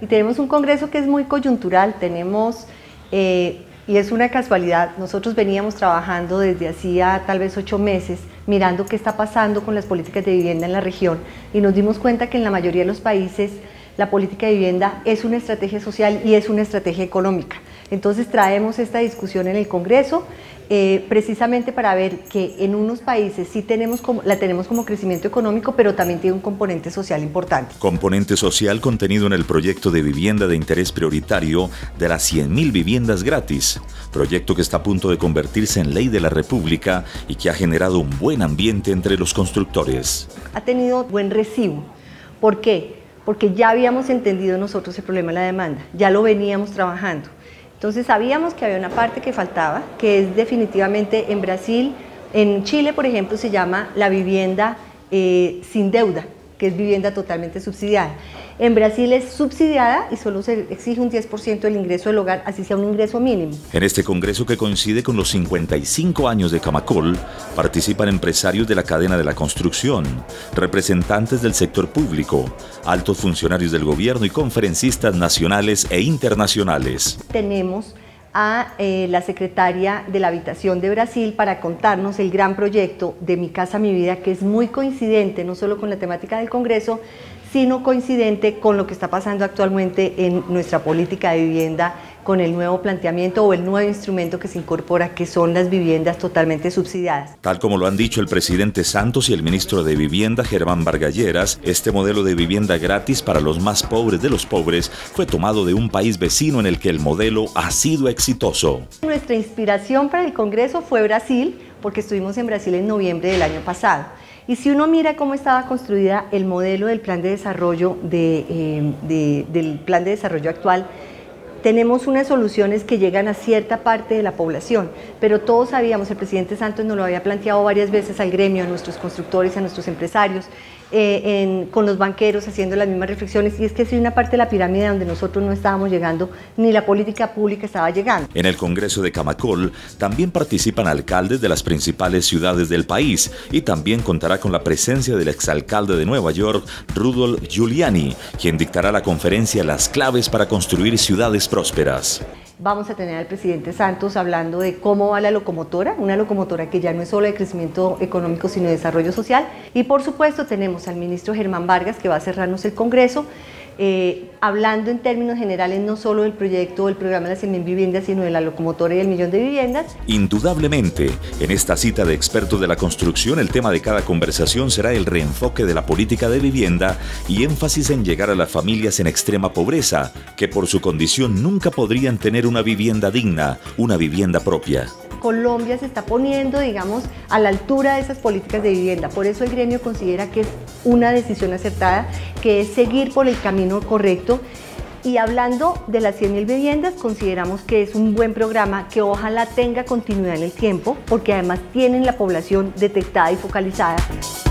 Y tenemos un Congreso que es muy coyuntural, tenemos, y es una casualidad, nosotros veníamos trabajando desde hacía tal vez 8 meses, mirando qué está pasando con las políticas de vivienda en la región, y nos dimos cuenta que en la mayoría de los países la política de vivienda es una estrategia social y es una estrategia económica. Entonces traemos esta discusión en el Congreso, precisamente para ver que en unos países sí la tenemos como crecimiento económico, pero también tiene un componente social importante. Componente social contenido en el proyecto de vivienda de interés prioritario de las 100.000 viviendas gratis, proyecto que está a punto de convertirse en ley de la República y que ha generado un buen ambiente entre los constructores. Ha tenido buen recibo. ¿Por qué? Porque ya habíamos entendido nosotros el problema de la demanda, ya lo veníamos trabajando. Entonces sabíamos que había una parte que faltaba, que es definitivamente en Brasil, en Chile por ejemplo se llama la vivienda sin deuda, que es vivienda totalmente subsidiada. En Brasil es subsidiada y solo se exige un 10% del ingreso del hogar, así sea un ingreso mínimo. En este congreso, que coincide con los 55 años de Camacol, participan empresarios de la cadena de la construcción, representantes del sector público, altos funcionarios del gobierno y conferencistas nacionales e internacionales. Tenemos a la secretaria de la Habitación de Brasil para contarnos el gran proyecto de Mi Casa Mi Vida, que es muy coincidente no solo con la temática del Congreso, sino coincidente con lo que está pasando actualmente en nuestra política de vivienda, con el nuevo planteamiento o el nuevo instrumento que se incorpora, que son las viviendas totalmente subsidiadas. Tal como lo han dicho el presidente Santos y el ministro de Vivienda, Germán Vargalleras, este modelo de vivienda gratis para los más pobres de los pobres fue tomado de un país vecino en el que el modelo ha sido exitoso. Nuestra inspiración para el Congreso fue Brasil, porque estuvimos en Brasil en noviembre del año pasado. Y si uno mira cómo estaba construida el modelo del plan de desarrollo, del plan de desarrollo actual, tenemos unas soluciones que llegan a cierta parte de la población, pero todos sabíamos, el presidente Santos nos lo había planteado varias veces al gremio, a nuestros constructores, a nuestros empresarios, con los banqueros haciendo las mismas reflexiones, y es que es una parte de la pirámide donde nosotros no estábamos llegando, ni la política pública estaba llegando. En el Congreso de Camacol también participan alcaldes de las principales ciudades del país y también contará con la presencia del exalcalde de Nueva York, Rudolph Giuliani, quien dictará la conferencia Las claves para construir ciudades prósperas. Vamos a tener al presidente Santos hablando de cómo va la locomotora, una locomotora que ya no es solo de crecimiento económico, sino de desarrollo social. Y por supuesto tenemos al ministro Germán Vargas, que va a cerrarnos el Congreso, hablando en términos generales no solo del proyecto, del programa de las 100.000 viviendas, sino de la locomotora y el 1.000.000 de viviendas. Indudablemente, en esta cita de expertos de la construcción, el tema de cada conversación será el reenfoque de la política de vivienda y énfasis en llegar a las familias en extrema pobreza, que por su condición nunca podrían tener una vivienda digna, una vivienda propia. Colombia se está poniendo, digamos, a la altura de esas políticas de vivienda. Por eso el gremio considera que es una decisión acertada, que es seguir por el camino correcto. Y hablando de las 100.000 viviendas, consideramos que es un buen programa que ojalá tenga continuidad en el tiempo, porque además tienen la población detectada y focalizada.